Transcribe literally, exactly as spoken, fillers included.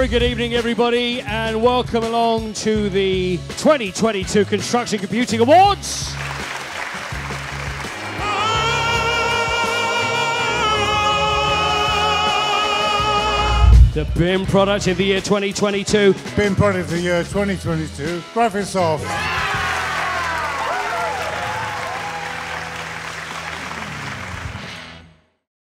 good evening, everybody, and welcome along to the twenty twenty-two Construction Computing Awards. The B I M product of the year twenty twenty-two. B I M product of the year twenty twenty-two, Graphisoft.